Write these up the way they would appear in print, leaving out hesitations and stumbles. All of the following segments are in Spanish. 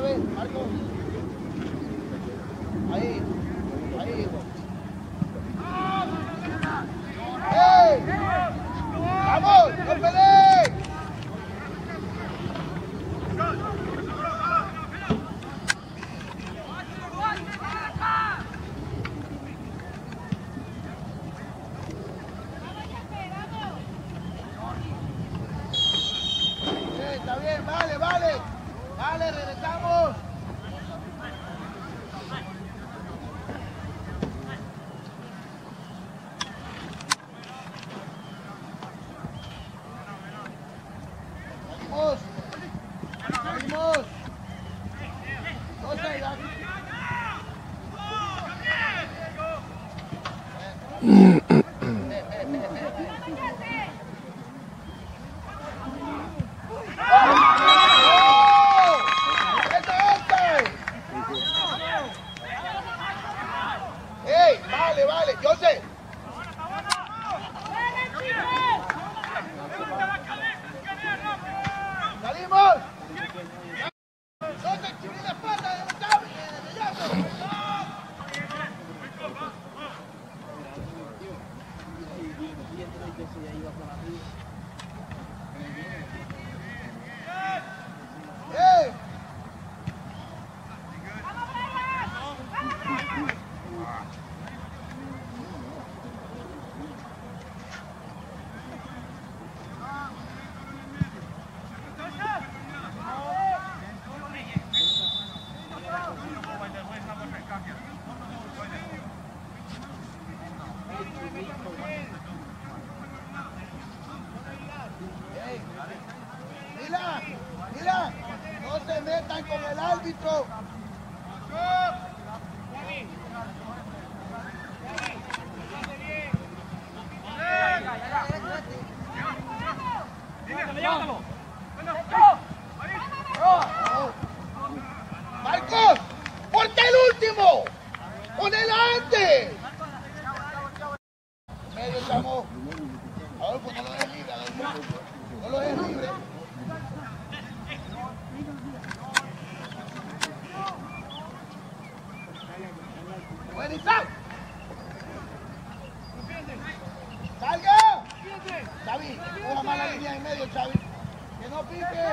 vez, Marco. Ahí, hijo. ¡Ey! ¡Vamos! ¡No peleen! Está bien, vale. Vale, regresamos. Salimos. Vale, yo sé. Salimos. No te chivís la espalda de Mira, no se metan con el árbitro. Marcos, ponte el último. Pon delante. Medio, chamo. Adolfo, no lo dejes libre, Adolfo. No lo dejes libre. ¡Buenísimo! ¡Salga! Xavi, una mala línea en medio, Xavi. Que no pique.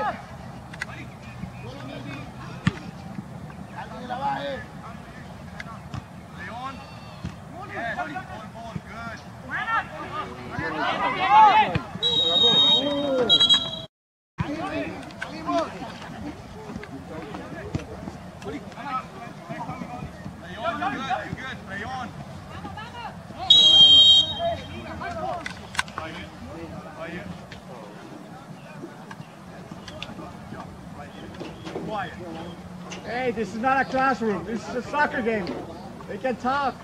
Alguien la baje. León. Salimos. Hey, this is not a classroom. This is a soccer game. They can talk.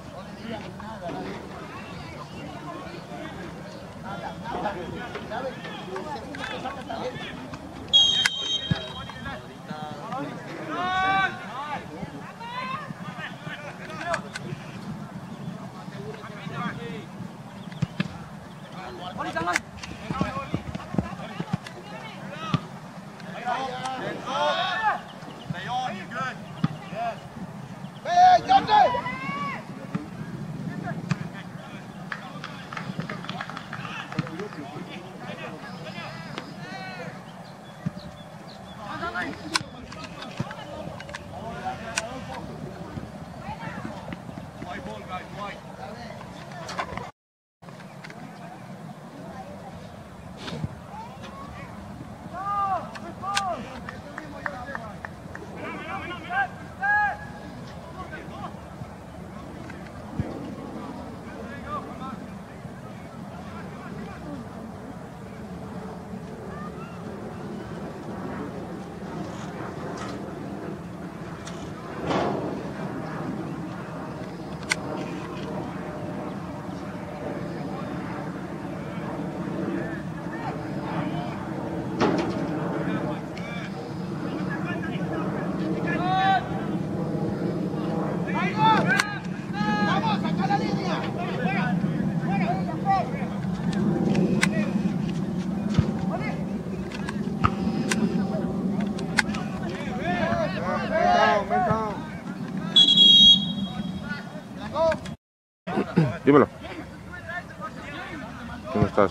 estás?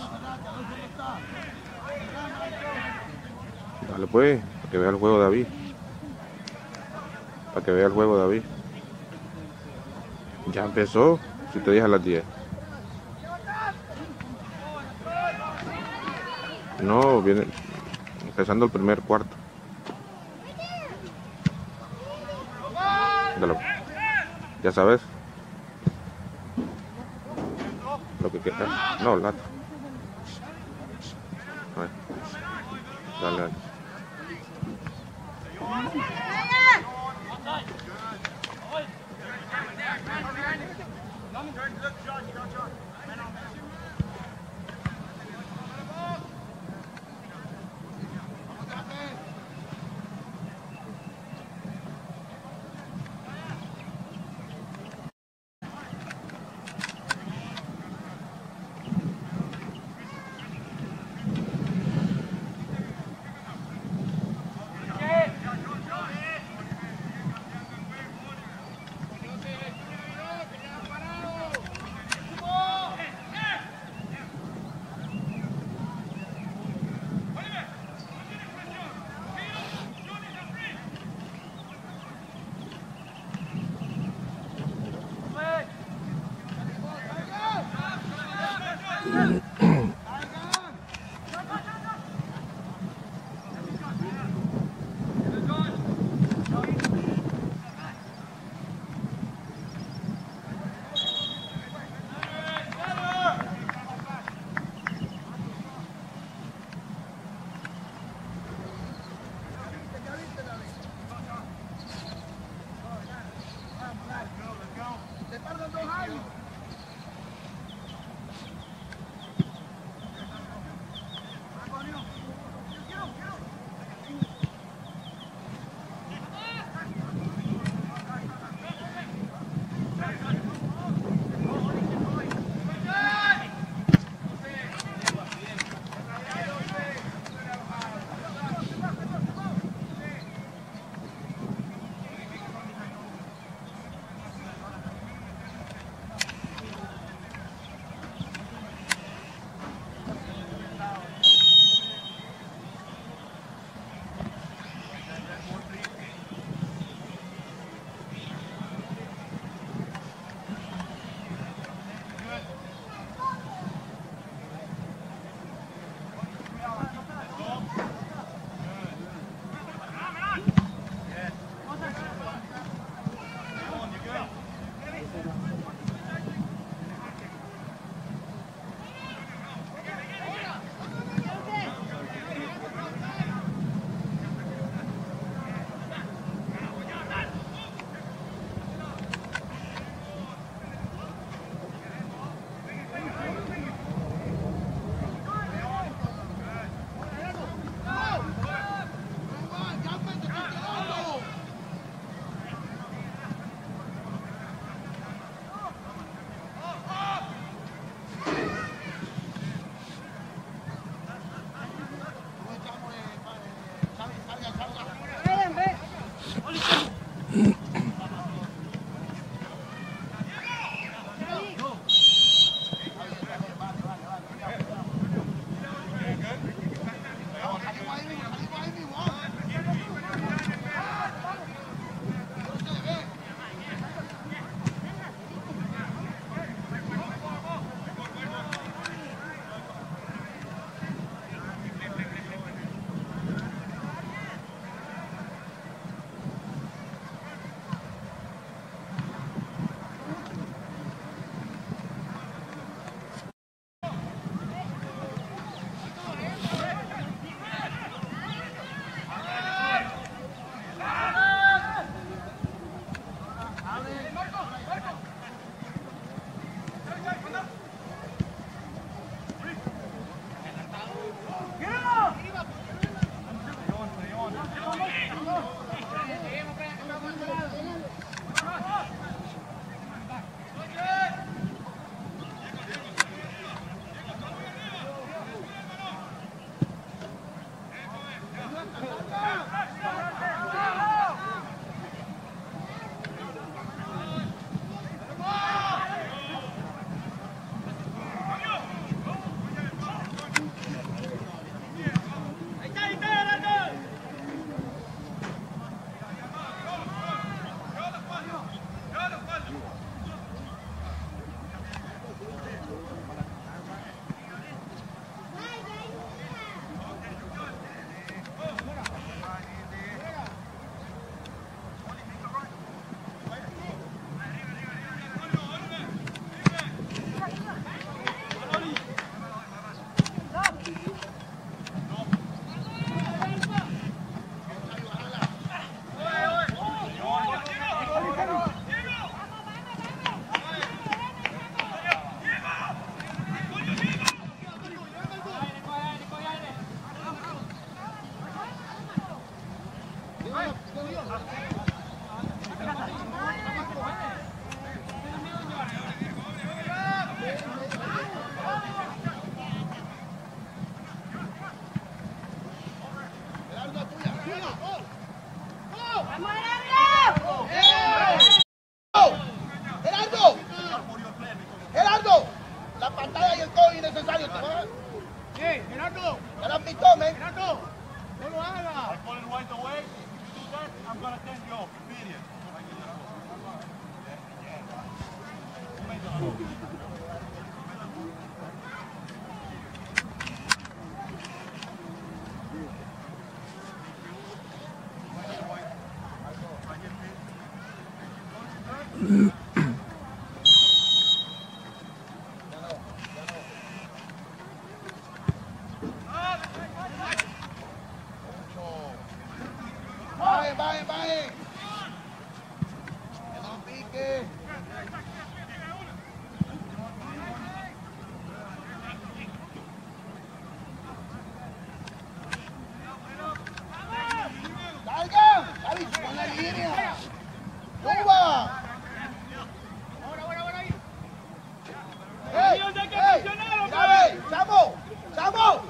Dale pues, para que vea el juego David. Para que vea el juego David. Ya empezó, si te dije a las 10. No, viene empezando el primer cuarto. Dale. Ya sabes. Lo que queda. No, lata. Dale, dale. ¡Gerardo! ¡Gerardo! La pantalla y el todo innecesario. ¿Te vas? ¡Eh, Gerardo! ¿Ya la has visto, men? ¡Gerardo! ¡No lo hagas! Baje. Que no pique. ¡Salga! ¡Javi, con la línea! ¡Suba! ¡Ey! ¡Ey! ¡Mira, ¡Chamo! ¡Chamo!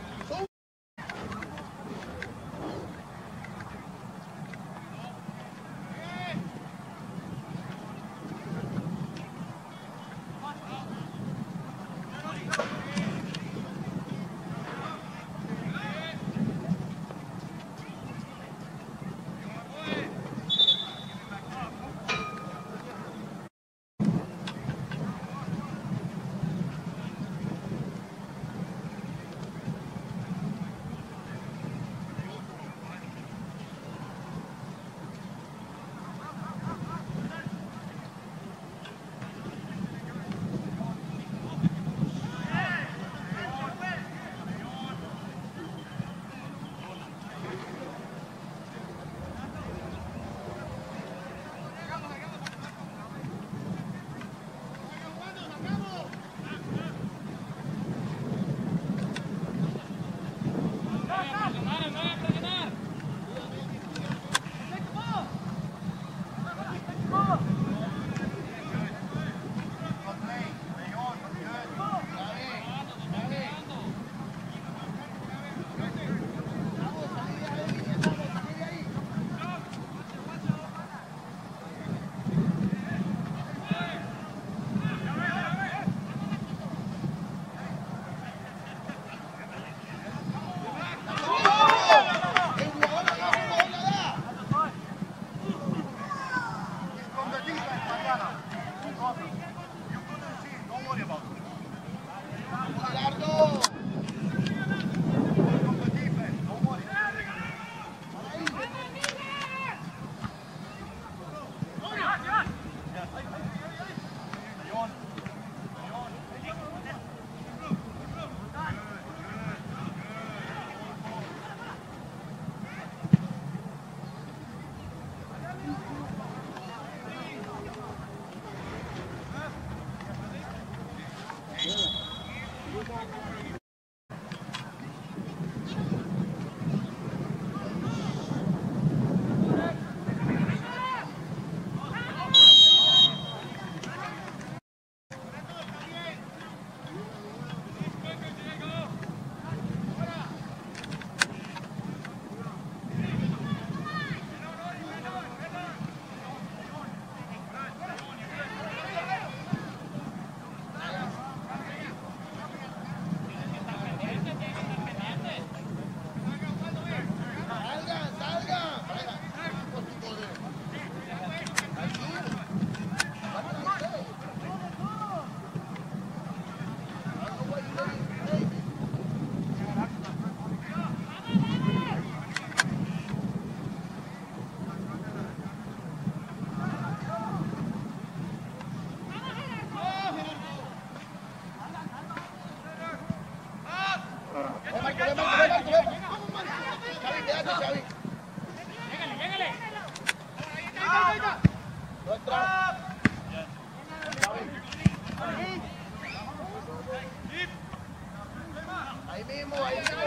Ahí mismo,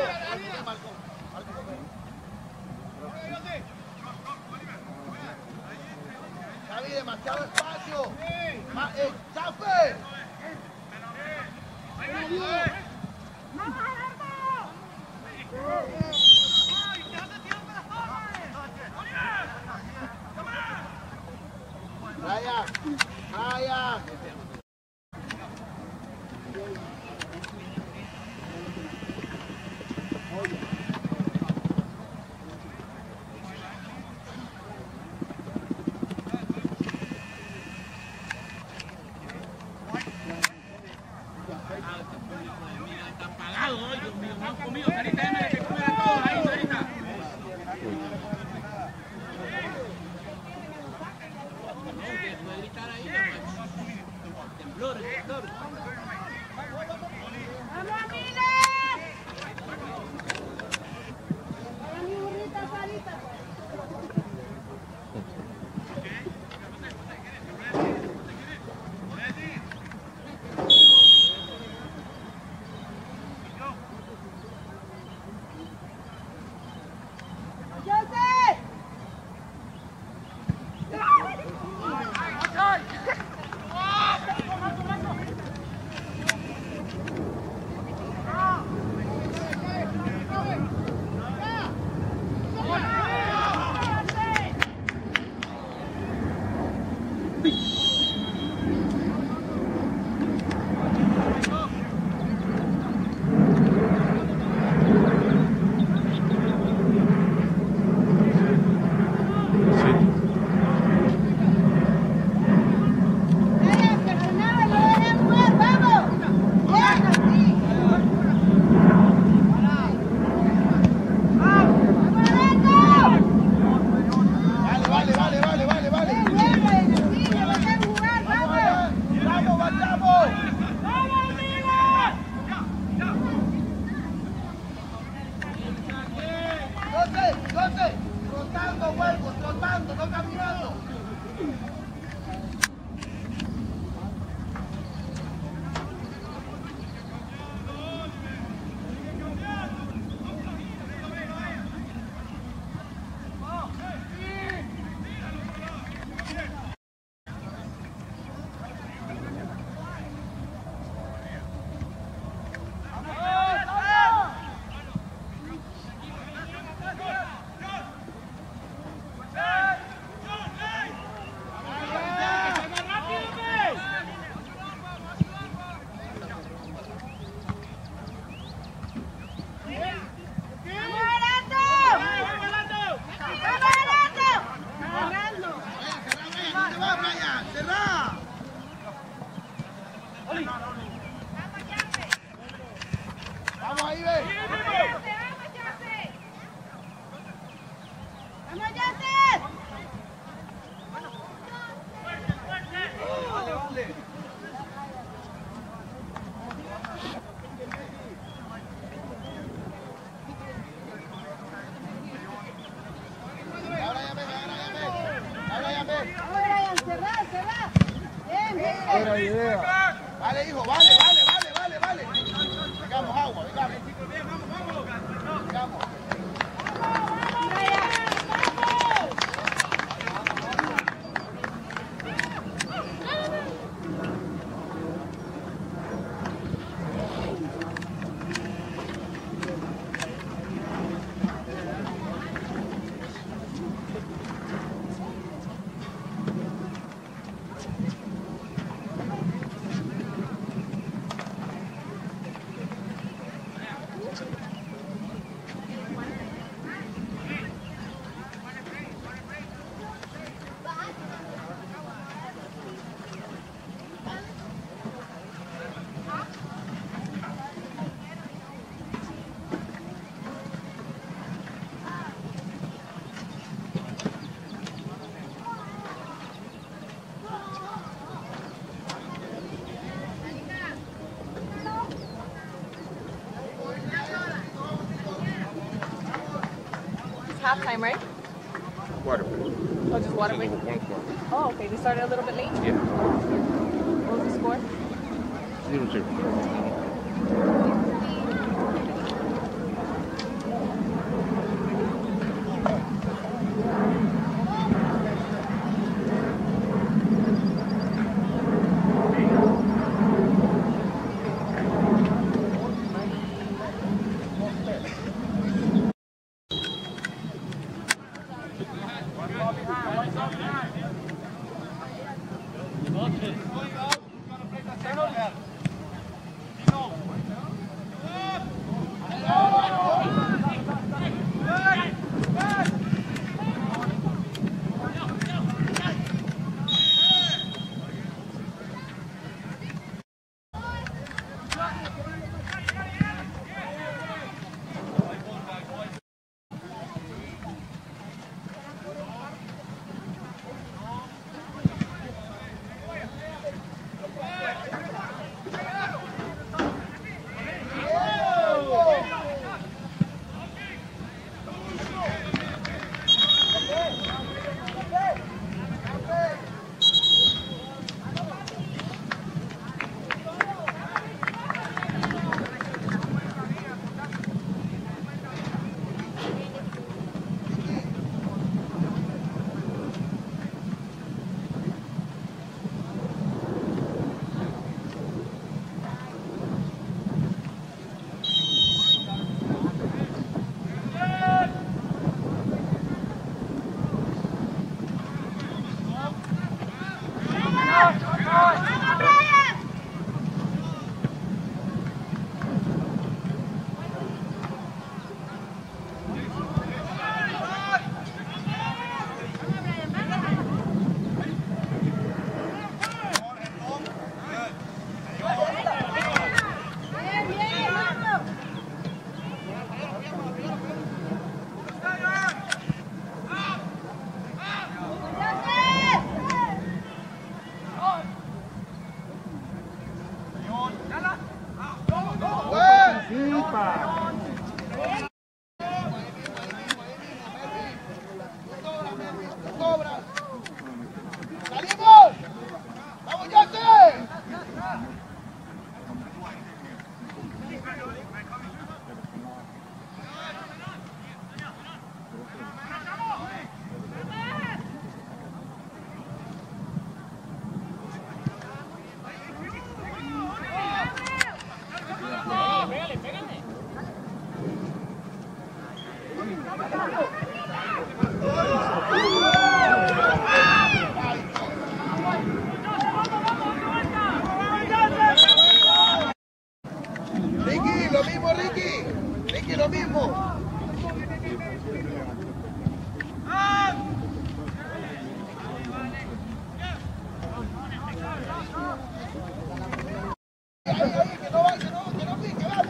Marco. Xavi, demasiado espacio. ¡Chafe! pescado, ¿no? Dios mío, no han comido. Sarita, déjame que coman todos ahí, Sarita. Puede gritar ahí, temblor, temblor. ¡Vamos, Miles! ¡Para mi burrita, Sarita! Rotando, huevos, rotando, no caminando. Vamos ahí, ve. ¡Vamos, Yase! Vale, vale. Ahora ya ve, ahora ya ve. Ahora, cerrá, cerrá. Bien, bien. Buena idea. Vale, hijo, vale. Llegamos agua, llegamos. Llegamos. Halftime, right? Water. Oh, just water break? 1 quarter. Oh, okay. They started a little bit late? Yeah. What was the score? 0-0. Cobra. ¡Salimos! ¡Vamos, Jose! Ricky, lo mismo, Ricky. Ricky, lo mismo. Ahí, que no va, que no pique, vamos.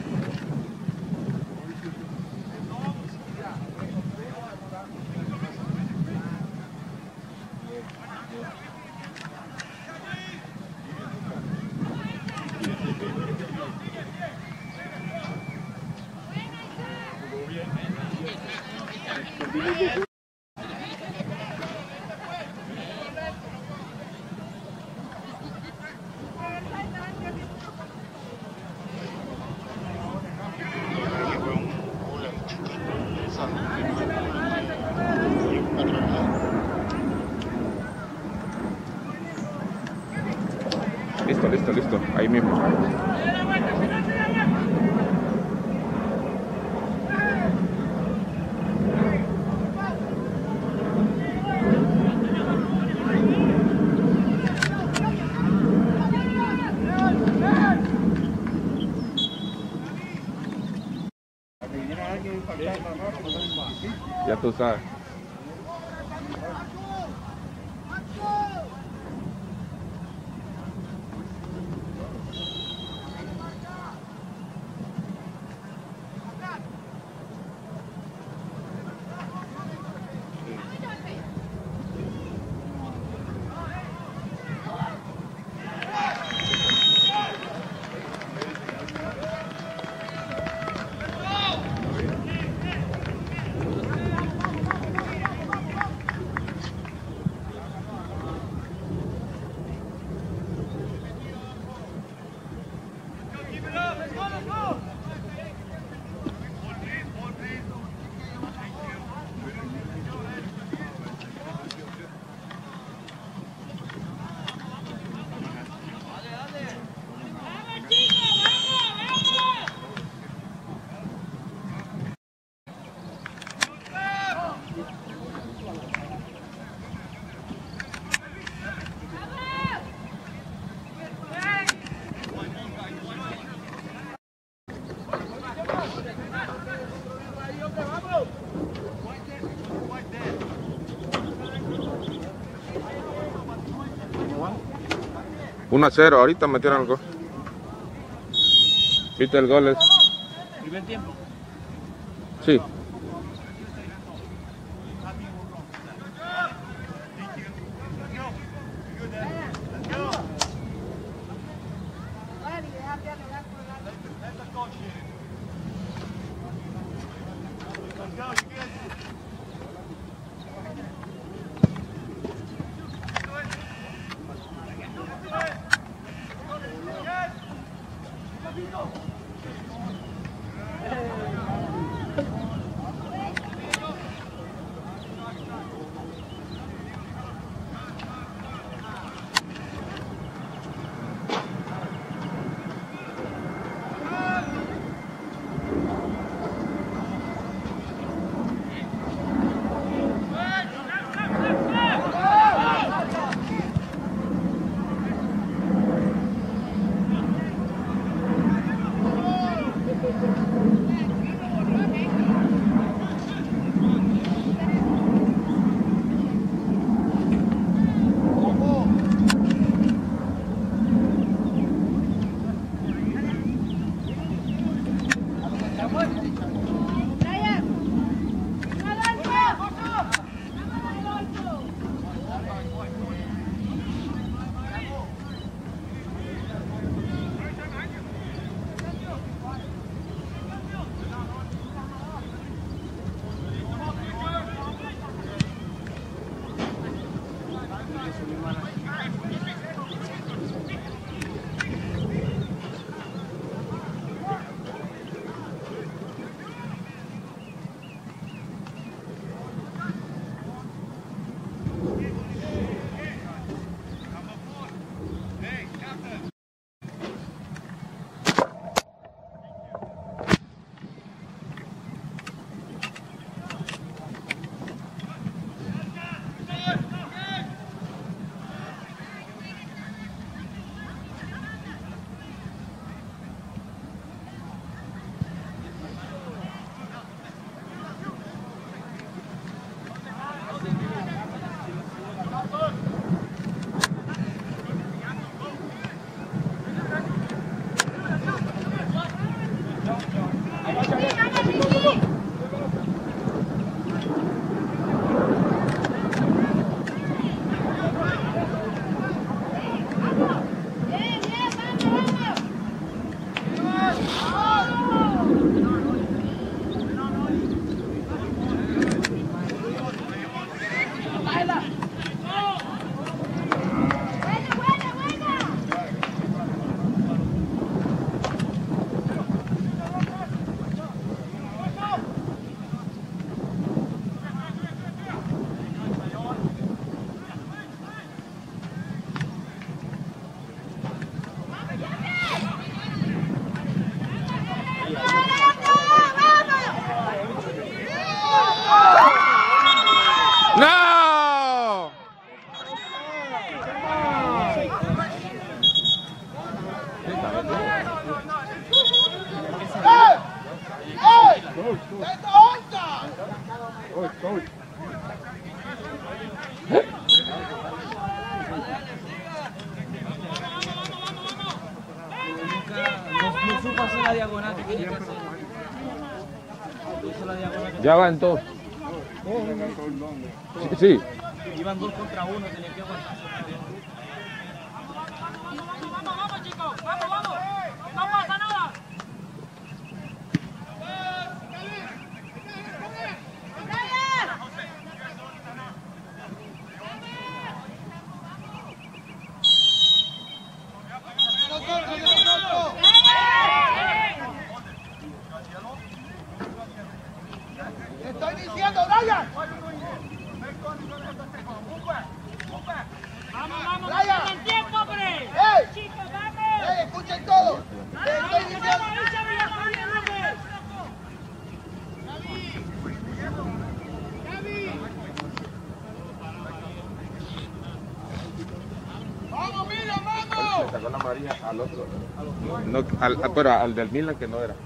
Listo, ahí mismo. Ya tú sabes. Uno a 0, ahorita metieron el gol. ¿Viste el gol? ¿Primer tiempo? Sí. ¡Esto onza! No supo hacer la diagonal que quería hacer. Hizo la diagonal. Ya van todos. Sí. Iban 2 contra 1, tenía que aguantar. Vamos, chicos, vamos. No pasa nada. ¡Te estoy diciendo, Brian! Vamos, Brian. con el tiempo, hombre. ¡Ey! Chicos, vamos. ¡Ey, escuchen todo! ¡Te estoy diciendo! ¡Vamos, Milan, vamos! Le sacó la amarilla al otro. No, pero al del Milan que no era.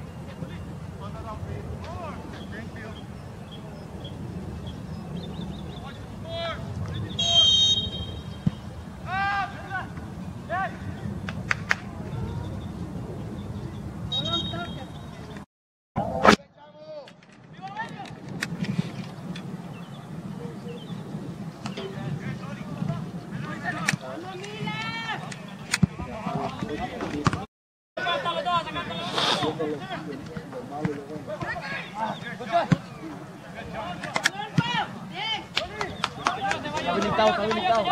Está habilitado.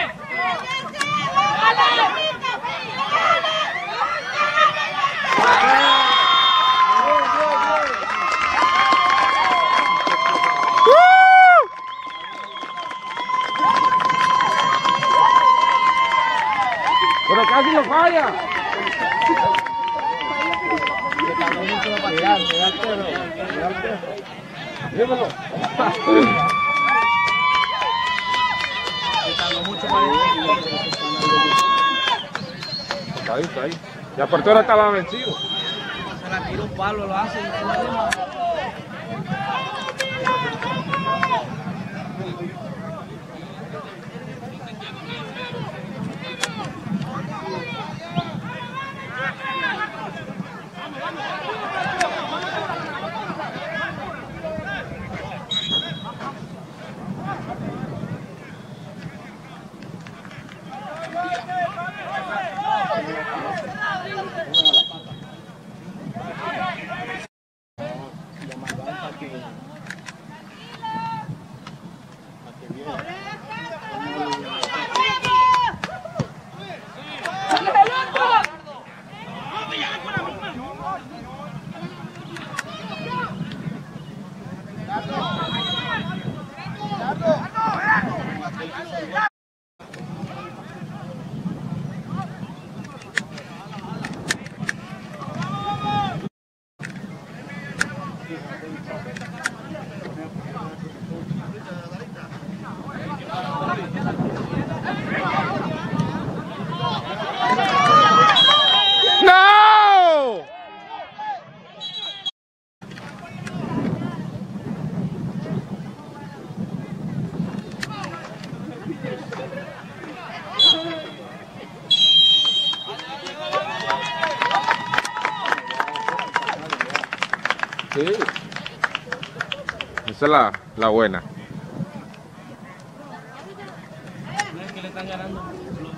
Pero casi lo falla. Dímelo. Está ahí. Y a Portero estaba vencido. Se la tira un palo, lo hace. ¡No! Sí. Esa es la buena. Que le están ganando.